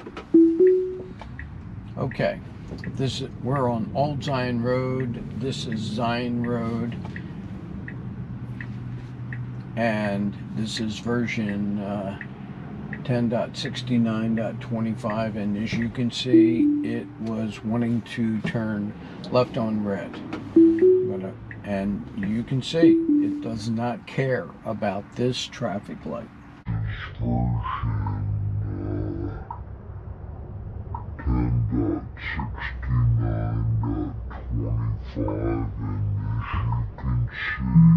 Okay, we're on Old Zion Road. This is Zion Road, and this is version 10.69.25, and as you can see, it was wanting to turn left on red. And you can see it does not care about this traffic light. Version 10.69.25, and as you can see,